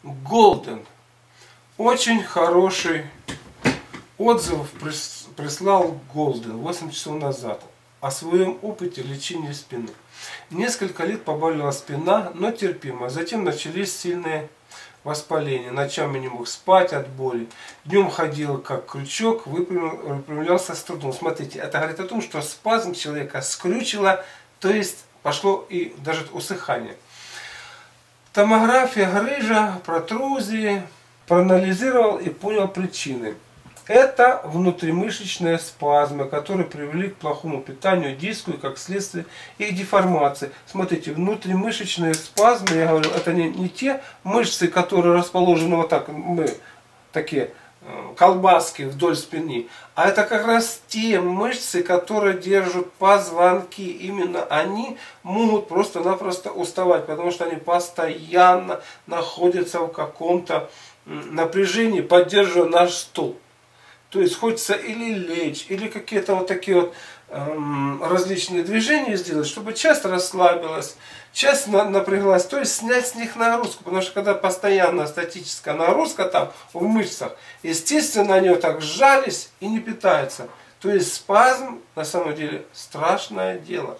Golden. Очень хороший отзыв прислал Golden 8 часов назад о своем опыте лечения спины. Несколько лет побаливала спина, но терпимо. Затем начались сильные воспаления. Ночами не мог спать от боли. Днем ходил как крючок, выпрямлялся с трудом. Смотрите, это говорит о том, что спазм человека скрючило, то есть пошло и даже усыхание. Томография грыжа, протрузии. Проанализировал и понял причины. Это внутримышечные спазмы, которые привели к плохому питанию, диску и, как следствие, их деформации. Смотрите, внутримышечные спазмы, я говорю, это не те мышцы, которые расположены вот так, такие колбаски вдоль спины, а это как раз те мышцы, которые держат позвонки. Именно они могут просто-напросто уставать, потому что они постоянно находятся в каком-то напряжении, поддерживая наш стул. То есть хочется или лечь, или какие-то вот такие вот различные движения сделать, чтобы часть расслабилась, часть напряглась, то есть снять с них нагрузку. Потому что когда постоянно статическая нагрузка там в мышцах, естественно они вот так сжались и не питаются. То есть спазм на самом деле страшное дело.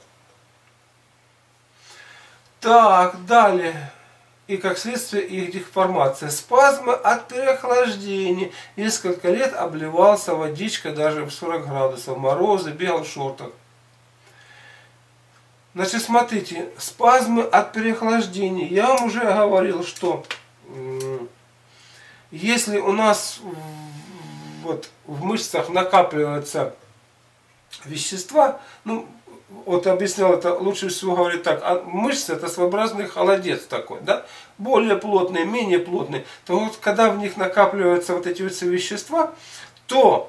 Так, далее. И как следствие их деформация. Спазмы от переохлаждения. Несколько лет обливался водичкой даже в 40 градусов. Морозы, бегал в шортах. Значит, смотрите, спазмы от переохлаждения. Я вам уже говорил, что если у нас вот в мышцах накапливаются вещества, вот объяснял это, лучше всего говорить так, а мышцы это своеобразный холодец такой, да, более плотный, менее плотный, то вот когда в них накапливаются вот эти вот вещества, то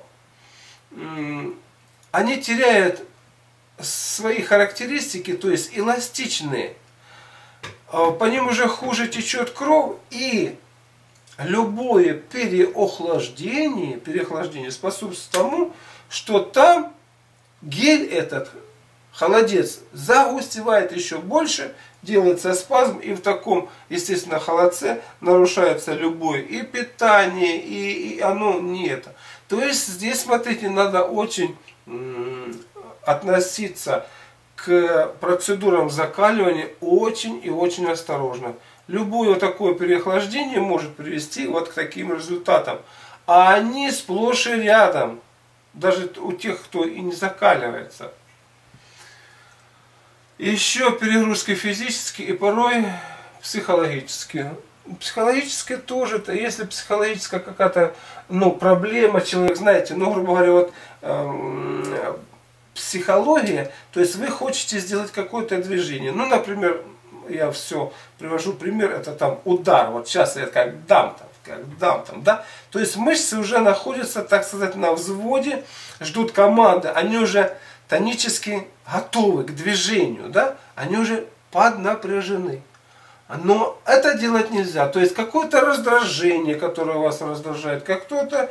они теряют свои характеристики, то есть эластичные, по ним уже хуже течет кровь, и любое переохлаждение способствует тому, что там гель этот, холодец, загустевает еще больше, делается спазм, и в таком, естественно, холодце нарушается любое и питание, и оно не это. То есть здесь, смотрите, надо очень относиться к процедурам закаливания очень и очень осторожно. Любое такое переохлаждение может привести вот к таким результатам. А они сплошь и рядом, даже у тех, кто и не закаливается. Еще перегрузки физические и порой психологические. Психологические тоже, если психологическая какая-то проблема, человек, знаете, грубо говоря, вот психология, то есть вы хотите сделать какое-то движение. Например, я все привожу пример, это там удар, вот сейчас я как дам там, да. То есть мышцы уже находятся, так сказать, на взводе, ждут команды, они уже тонически готовы к движению, да, они уже поднапряжены. Но это делать нельзя. То есть какое-то раздражение, которое вас раздражает, какое-то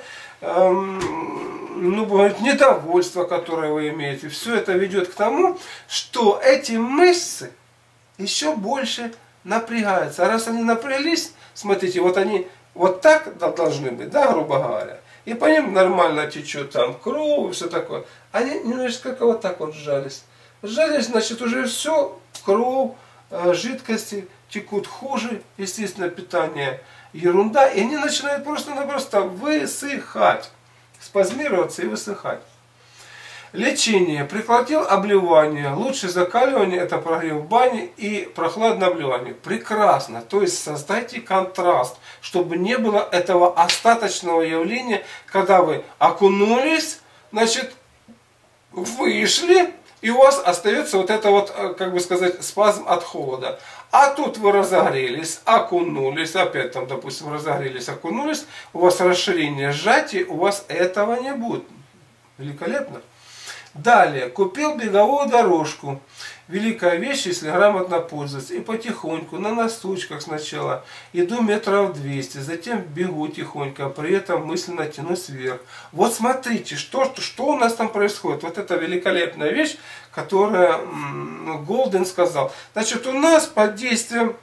недовольство, которое вы имеете, все это ведет к тому, что эти мышцы еще больше напрягаются. А раз они напряглись, смотрите, вот они вот так должны быть, да, грубо говоря, и по ним нормально течет там кровь, все такое. Они немножко вот так вот сжались. Сжались, значит, уже все, кровь, жидкости текут хуже, естественно, питание ерунда, и они начинают просто-напросто высыхать, спазмироваться и высыхать. Лечение. Прекратил обливание. Лучше закаливание — это прогрев в бане и прохладное обливание. Прекрасно. То есть создайте контраст, чтобы не было этого остаточного явления, когда вы окунулись, значит, вышли, и у вас остается вот это вот, как бы сказать, спазм от холода. А тут вы разогрелись, окунулись, опять там, допустим, разогрелись, окунулись, у вас расширение, сжатие, у вас этого не будет. Великолепно. Далее, купил беговую дорожку. Великая вещь, если грамотно пользоваться. И потихоньку, на носочках сначала, иду метров 200, затем бегу тихонько, а при этом мысленно тянусь вверх. Вот смотрите, что у нас там происходит. Вот это великолепная вещь, которую Голден сказал. Значит, у нас под действием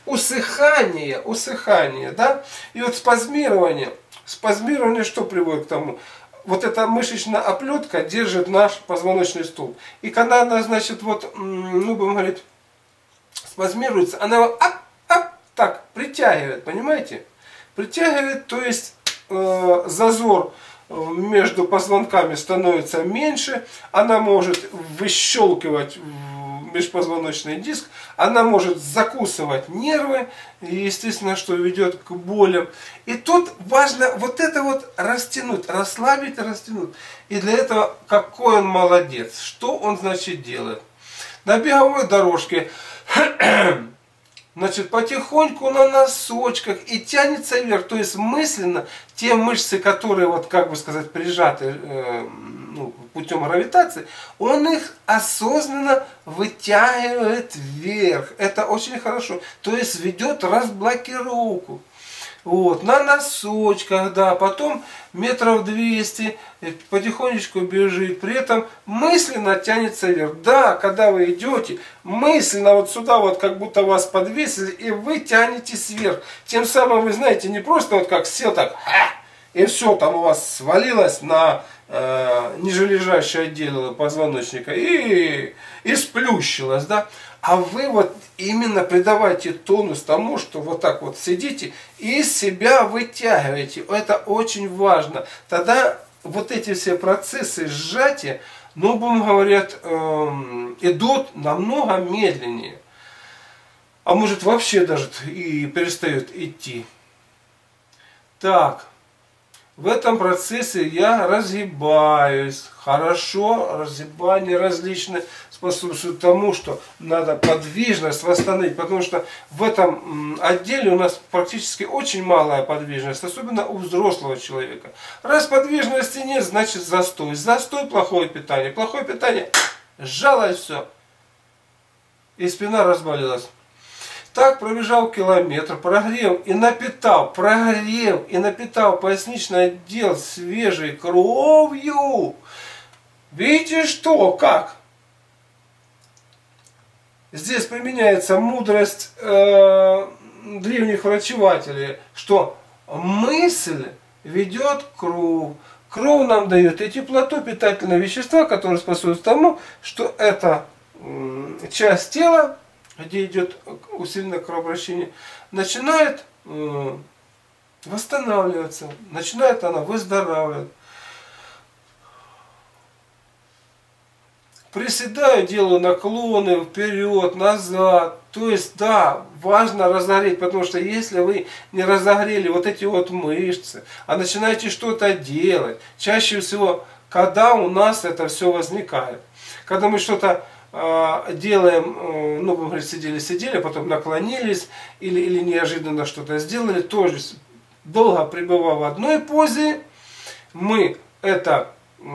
усыхание, да? И вот спазмирование что приводит к тому? Вот эта мышечная оплетка держит наш позвоночный столб. И когда она, значит, вот, ну, будем говорить, спазмируется, она его так притягивает, понимаете? Притягивает, то есть зазор между позвонками становится меньше, она может выщелкивать межпозвоночный диск, она может закусывать нервы, и, естественно, что ведет к болям. И тут важно вот это вот растянуть, расслабить и растянуть. И для этого какой он молодец, что он, значит, делает. На беговой дорожке, значит, потихоньку на носочках и тянется вверх, то есть мысленно те мышцы, которые, вот, как бы сказать, прижаты путем гравитации, он их осознанно вытягивает вверх. Это очень хорошо. То есть ведет разблокировку. Вот, на носочках, да, потом метров 200 потихонечку бежит, при этом мысленно тянется вверх. Да, когда вы идете, мысленно вот сюда вот как будто вас подвесили, и вы тянетесь вверх. Тем самым вы знаете, не просто вот как сел так, и все, там у вас свалилось на нижележащее отделение позвоночника и сплющилось, да. А вы вот именно придавайте тонус тому, что вот так вот сидите и себя вытягиваете. Это очень важно. Тогда вот эти все процессы сжатия, ну, будем говорить, идут намного медленнее. А может вообще даже и перестают идти. Так. В этом процессе я разгибаюсь. Хорошо, разгибание различные способствует тому, что надо подвижность восстановить, потому что в этом отделе у нас практически очень малая подвижность, особенно у взрослого человека. Раз подвижности нет, значит застой. Застой, плохое питание, сжалось все, и спина разболелась. Так пробежал километр, прогрев и напитал поясничный отдел свежей кровью. Видите что, как? Здесь применяется мудрость древних врачевателей, что мысль ведет кровь. Кровь нам дает и теплоту, питательные вещества, которые способствуют тому, что эта часть тела, где идет усиленное кровообращение, начинает восстанавливаться, начинает она выздоравливать. Приседаю, делаю наклоны вперед, назад. То есть, да, важно разогреть, потому что если вы не разогрели вот эти вот мышцы, а начинаете что-то делать, чаще всего, когда у нас это все возникает, когда мы что-то делаем, ну, мы сидели, потом наклонились или неожиданно что-то сделали, тоже долго пребывая в одной позе, мы это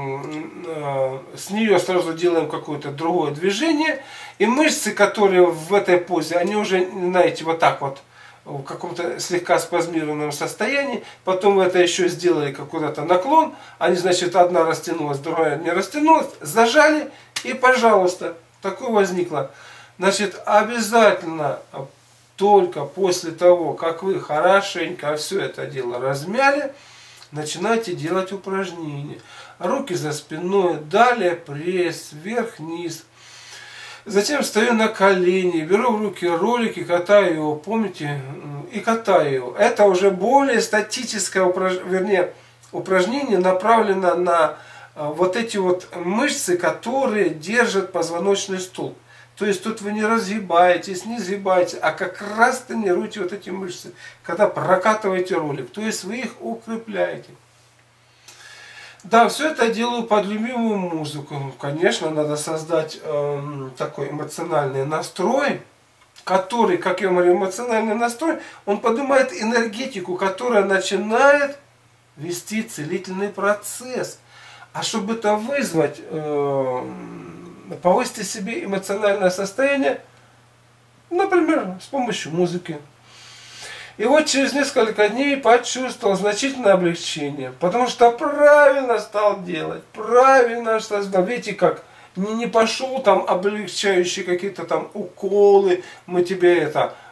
с нее сразу делаем какое-то другое движение, и мышцы, которые в этой позе, они уже, знаете, вот так вот, в каком-то слегка спазмированном состоянии, потом вы это еще сделали какой-то наклон, они, значит, одна растянулась, другая не растянулась, зажали, и, пожалуйста, такое возникло. Значит, обязательно только после того, как вы хорошенько все это дело размяли, начинайте делать упражнения. Руки за спиной, далее пресс, вверх-вниз. Затем встаю на колени, беру в руки ролики, катаю его, помните, и катаю его. Это уже более статическое упражнение, направлено на вот эти вот мышцы, которые держат позвоночный столб. То есть тут вы не разгибаетесь, не сгибаете, а как раз тренируете вот эти мышцы, когда прокатываете ролик. То есть вы их укрепляете. Да, все это делаю под любимую музыку. Конечно, надо создать такой эмоциональный настрой, который, как я говорю, эмоциональный настрой, он поднимает энергетику, которая начинает вести целительный процесс. А чтобы это вызвать, повысьте себе эмоциональное состояние, например, с помощью музыки. И вот через несколько дней почувствовал значительное облегчение, потому что правильно стал делать, правильно создал. Видите, как не пошел там облегчающие какие-то там уколы, мы тебе это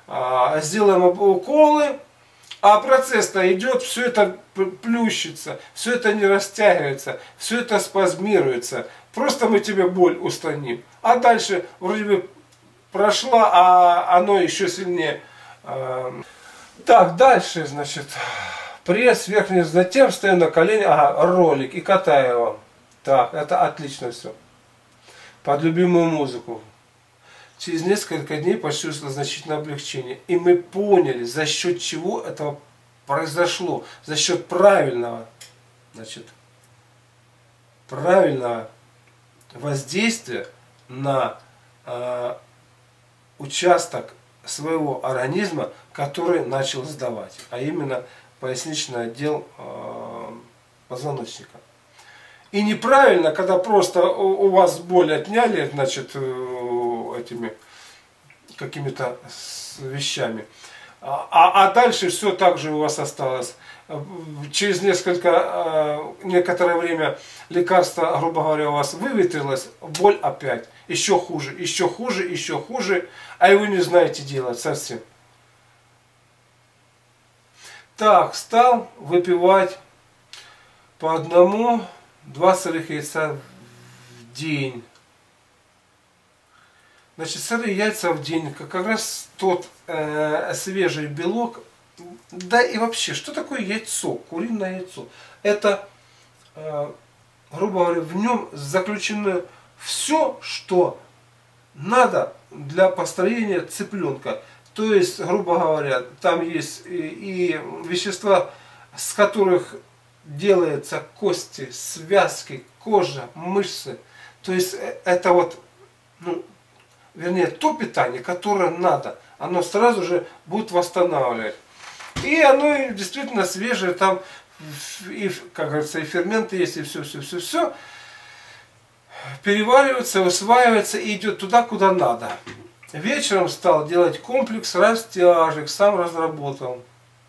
сделаем уколы, а процесс-то идет, все это плющится, все это не растягивается, все это спазмируется. Просто мы тебе боль устраним. А дальше вроде бы прошла, а оно еще сильнее. Так, дальше, значит, пресс верхний, затем стою на колени, ролик и катаю его. Так, это отлично все. Под любимую музыку. Через несколько дней почувствовал значительное облегчение. И мы поняли, за счет чего это произошло. За счет правильного, значит, правильного воздействия на участок своего организма, который начал сдавать. А именно поясничный отдел позвоночника. И неправильно, когда просто у вас боль отняли, значит, этими какими-то вещами. А дальше все так же у вас осталось. Через некоторое время лекарство, грубо говоря, у вас выветрилось, боль опять. Еще хуже, еще хуже, еще хуже, а и вы не знаете делать совсем. Так, стал выпивать по 1-2 сырых яйца в день. Значит, сырые яйца в день, как раз тот свежий белок. Да и вообще, что такое яйцо, куриное яйцо? Это, грубо говоря, в нем заключено все, что надо для построения цыпленка. То есть, грубо говоря, там есть и вещества, с которых делаются кости, связки, кожа, мышцы. То есть это вот, вернее, то питание, которое надо, оно сразу же будет восстанавливать. И оно действительно свежее, там, и, как говорится, и ферменты есть, и все переваривается, усваивается и идет туда, куда надо. Вечером стал делать комплекс растяжек, сам разработал.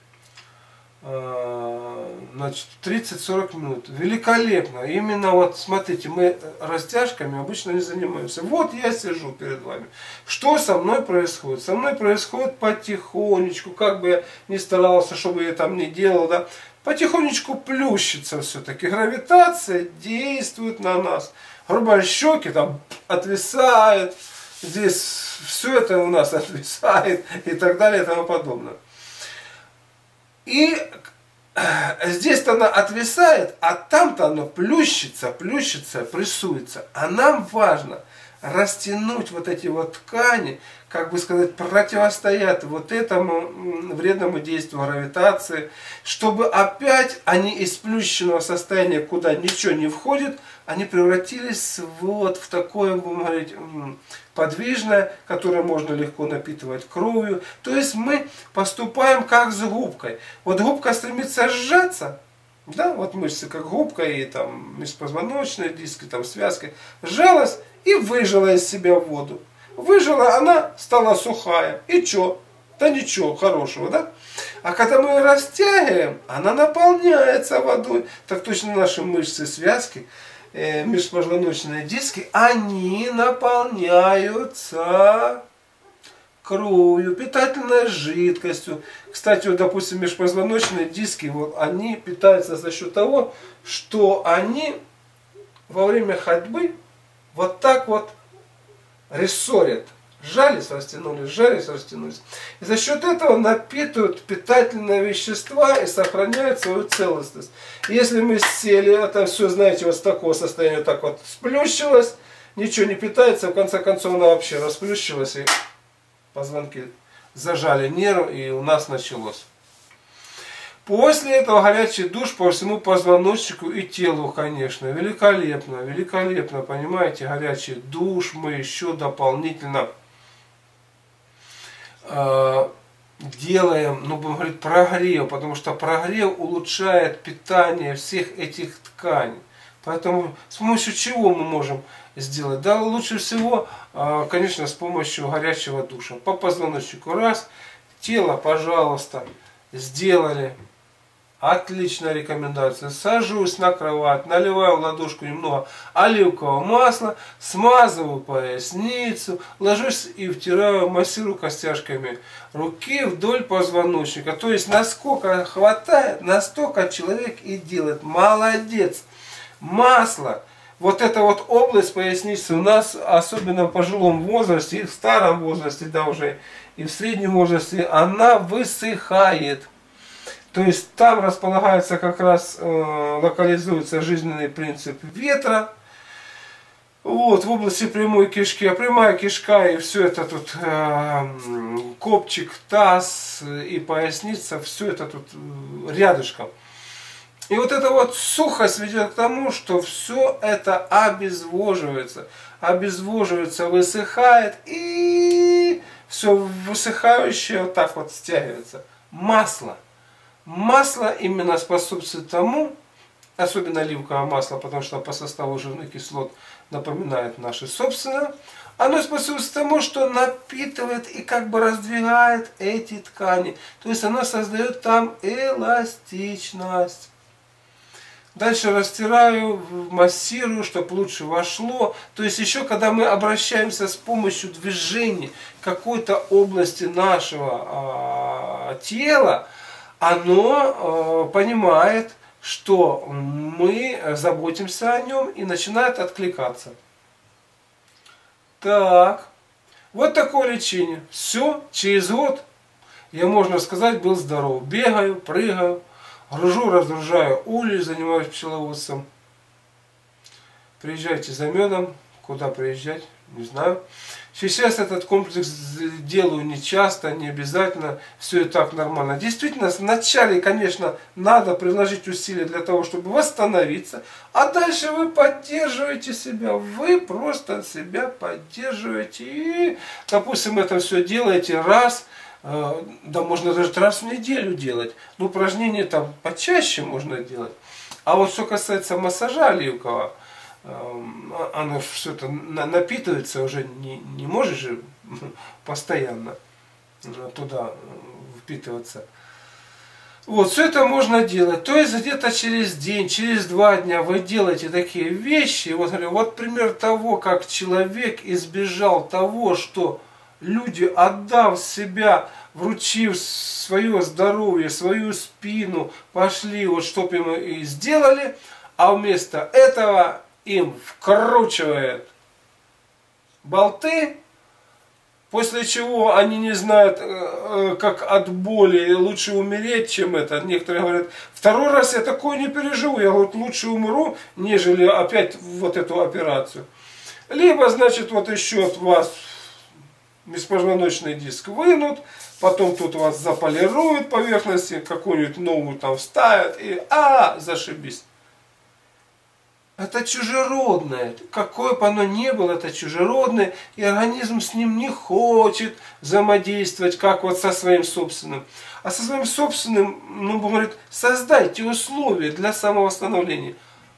Значит, 30-40 минут. Великолепно. Именно вот, смотрите, мы растяжками обычно не занимаемся. Вот я сижу перед вами. Что со мной происходит? Со мной происходит потихонечку, как бы я ни старался, чтобы я там не делал, да, потихонечку плющится все-таки. Гравитация действует на нас. Грубо говоря, щеки там отвисают. Здесь все это у нас отвисает и так далее и тому подобное. И здесь-то она отвисает, а там-то оно плющится, прессуется. А нам важно растянуть вот эти вот ткани, как бы сказать, противостоять вот этому вредному действию гравитации, чтобы опять они из плющенного состояния, куда ничего не входит, они превратились вот в такое, будем говорить, подвижное, которое можно легко напитывать кровью. То есть мы поступаем как с губкой. Вот губка стремится сжаться, да, вот мышцы как губка и там межпозвоночные диски, там связки, сжалась и выжила из себя воду. Выжила, она стала сухая. И чё? Да ничего хорошего, да? А когда мы ее растягиваем, она наполняется водой. Так точно наши мышцы, связки, межпозвоночные диски, они наполняются кровью, питательной жидкостью. Кстати, вот, допустим, межпозвоночные диски, вот, они питаются за счет того, что они во время ходьбы вот так вот рессорят. Сжались, растянулись, сжались, растянулись. И за счет этого напитывают питательные вещества и сохраняют свою целостность. Если мы сели, это все, знаете, вот с такого состояния, вот так вот сплющилось, ничего не питается, в конце концов она вообще расплющилась, и позвонки зажали нерв, и у нас началось. После этого горячий душ по всему позвоночнику и телу, конечно. Великолепно, великолепно, понимаете, горячий душ мы еще дополнительно делаем, будем говорить, прогрев, потому что прогрев улучшает питание всех этих тканей. Поэтому с помощью чего мы можем сделать? Да, лучше всего, конечно, с помощью горячего душа. По позвоночнику раз, тело, пожалуйста, сделали. Отличная рекомендация. Сажусь на кровать, наливаю в ладошку немного оливкового масла, смазываю поясницу, ложусь и втираю, массирую костяшками руки вдоль позвоночника. То есть насколько хватает, настолько человек и делает. Молодец! Масло. Вот эта вот область поясницы у нас, особенно в пожилом возрасте, и в старом возрасте, да уже, и в среднем возрасте, она высыхает. То есть там располагается как раз, локализуется жизненный принцип ветра. Вот, в области прямой кишки. А прямая кишка и все это тут, копчик, таз и поясница, все это тут рядышком. И вот эта вот сухость ведет к тому, что все это обезвоживается. Обезвоживается, высыхает, и все высыхающее вот так вот стягивается. Масло. Масло именно способствует тому, особенно оливковое масло, потому что по составу жирных кислот напоминает наше собственное, оно способствует тому, что напитывает и как бы раздвигает эти ткани. То есть оно создает там эластичность. Дальше растираю, массирую, чтобы лучше вошло. То есть еще когда мы обращаемся с помощью движений какой-то области нашего тела, оно понимает, что мы заботимся о нем и начинает откликаться. Так, вот такое лечение. Все, через год я, можно сказать, был здоров. Бегаю, прыгаю, гружу, разгружаю улей, занимаюсь пчеловодством. Приезжайте за медом. Куда приезжать? Не знаю. Сейчас этот комплекс делаю не часто, не обязательно. Все и так нормально. Действительно, вначале, конечно, надо приложить усилия для того, чтобы восстановиться. А дальше вы поддерживаете себя. Вы просто себя поддерживаете. И, допустим, это все делаете раз. Да можно даже раз в неделю делать. Но упражнения там почаще можно делать. А вот что касается массажа оливкового, оно все это напитывается, уже не можешь же постоянно туда впитываться. Вот, все это можно делать. То есть где-то через день, через 2 дня вы делаете такие вещи. Вот, вот пример того, как человек избежал того, что люди, отдав себя, вручив свое здоровье, свою спину, пошли, вот чтоб им и сделали, а вместо этого им вкручивает болты, после чего они не знают, как от боли, лучше умереть, чем это. Некоторые говорят, 2-й раз я такое не переживу, я вот лучше умру, нежели опять вот эту операцию. Либо, значит, вот еще от вас беспозвоночный диск вынут, потом тут у вас заполируют поверхности, какую-нибудь новую там вставят, и зашибись. Это чужеродное. Какое бы оно ни было, это чужеродное, и организм с ним не хочет взаимодействовать, как вот со своим собственным. А со своим собственным, говорит, создайте условия для самовосстановления.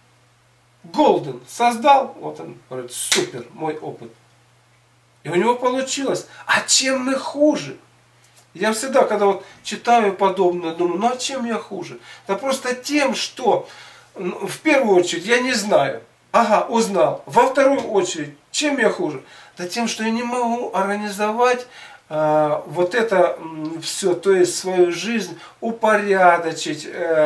Голден создал, вот он говорит, супер, мой опыт. И у него получилось. А чем мы хуже? Я всегда, когда вот читаю подобное, думаю, а чем я хуже? Да просто тем, что в первую очередь я не знаю. Узнал. Во вторую очередь, чем я хуже? Да тем, что я не могу организовать вот это все, то есть свою жизнь упорядочить,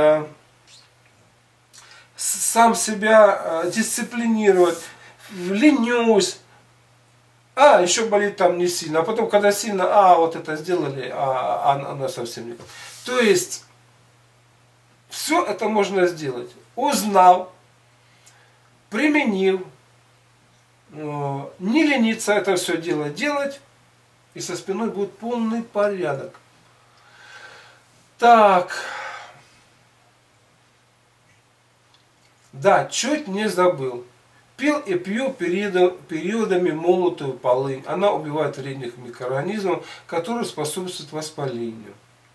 сам себя дисциплинировать, ленюсь. Еще болит там не сильно. А потом, когда сильно, вот это сделали, она совсем не. То есть, все это можно сделать. Узнал, применил, не лениться это все дело делать, и со спиной будет полный порядок. Так. Да, чуть не забыл. Пил и пью периодами молотую полынь. Она убивает вредных микроорганизмов, которые способствуют воспалению.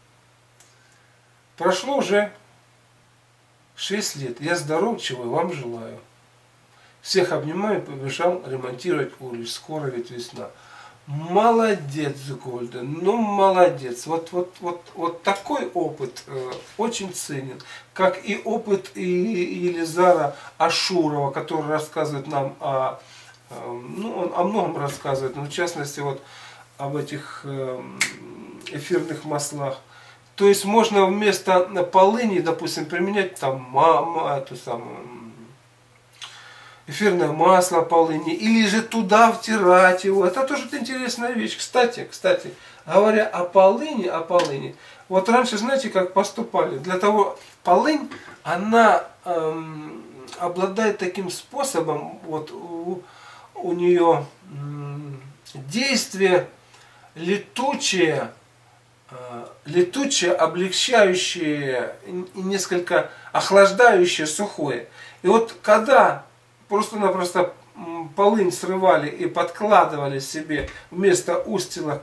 Прошло уже 6 лет. Я здоров, чего и вам желаю. Всех обнимаю, побежал ремонтировать улей. Скоро ведь весна. Молодец, Гольден, ну молодец. Вот такой опыт очень ценен, как и опыт и Елизара Ашурова, который рассказывает нам ну, он о многом рассказывает, но в частности вот об этих эфирных маслах. То есть можно вместо полыни, допустим, применять там эту самую эфирное масло полыни, или же туда втирать его. Это тоже интересная вещь. Кстати, говоря о полыни, вот раньше, знаете, как поступали? Для того, полынь, она обладает таким способом, вот у нее действие летучее, облегчающее и несколько охлаждающее сухое. И вот когда просто-напросто полынь срывали и подкладывали себе вместо устилок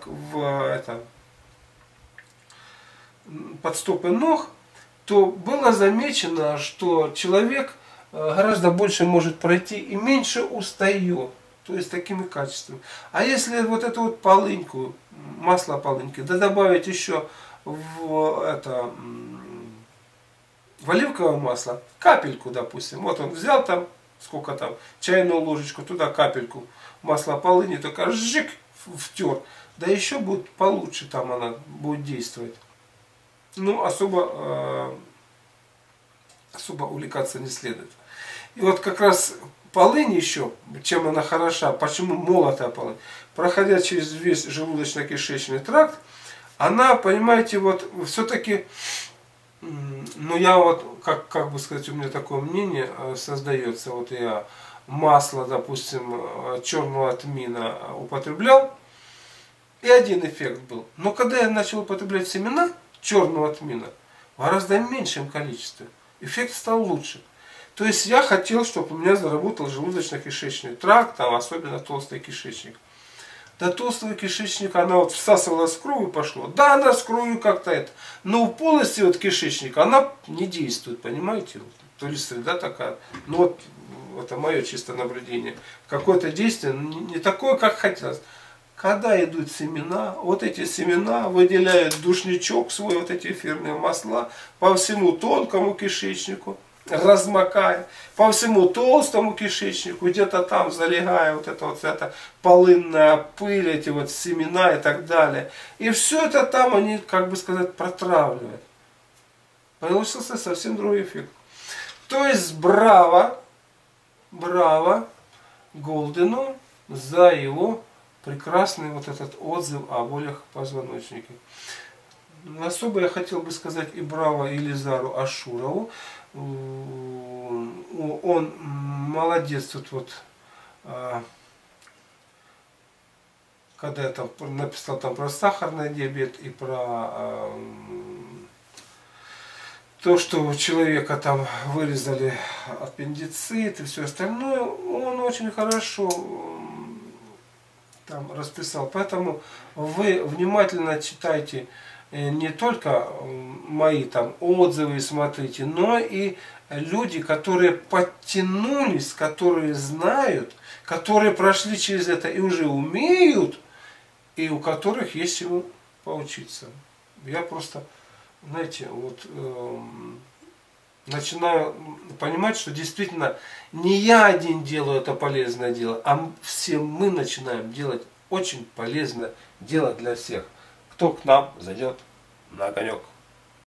под стопы ног, то было замечено, что человек гораздо больше может пройти и меньше устает. То есть такими качествами. А если вот эту вот полыньку, масло полыньки, да добавить еще в оливковое масло, капельку, допустим. Вот он взял там, сколько там, чайную ложечку, туда капельку масла полыни, только жик втер. Да еще будет получше, там она будет действовать. Ну, особо увлекаться не следует. И вот как раз полынь еще, чем она хороша, почему молотая полынь, проходя через весь желудочно-кишечный тракт, она, понимаете, вот все-таки, ну я вот, как бы сказать, у меня такое мнение создается, вот я масло, допустим, черного тмина употреблял, и один эффект был. Но когда я начал употреблять семена черного тмина в гораздо меньшем количестве, эффект стал лучше. То есть я хотел, чтобы у меня заработал желудочно-кишечный тракт, там особенно толстый кишечник. До толстого кишечника она вот всасывалась в кровь и пошло. Да, она с кровью как-то это. Но в полости вот кишечника она не действует, понимаете? То ли среда такая. Ну вот, это мое чисто наблюдение. Какое-то действие не такое, как хотелось. Когда идут семена, вот эти семена выделяют душничок свой, вот эти эфирные масла, по всему тонкому кишечнику, размокая, по всему толстому кишечнику, где-то там залегая вот эта полынная пыль, эти вот семена и так далее. И все это там они, как бы сказать, протравливают. Получился совсем другой эффект. То есть браво Голдену за его прекрасный вот этот отзыв о болях позвоночника. Особо я хотел бы сказать и браво Елизару Ашурову. Он молодец тут вот, когда я там написал там про сахарный диабет и про то, что у человека там вырезали аппендицит и все остальное, он очень хорошо там расписал. Поэтому вы внимательно читайте не только мои там отзывы смотрите, но и люди, которые подтянулись, которые знают, которые прошли через это и уже умеют, и у которых есть чему поучиться. Я просто, знаете, вот начинаю понимать, что действительно не я один делаю это полезное дело, а все мы начинаем делать очень полезное дело для всех. Кто к нам зайдет на огонек.